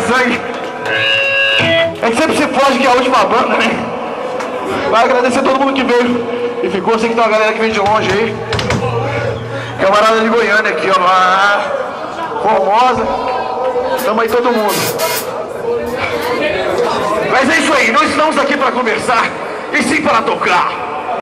sangue. É que sempre se foge que é a última banda, né? Vai agradecer a todo mundo que veio e ficou. Sei que tem uma galera que vem de longe aí. Camarada de Goiânia aqui, ó. Lá, Formosa. Tamo aí todo mundo. Mas é isso aí, não estamos aqui para conversar, e sim para tocar.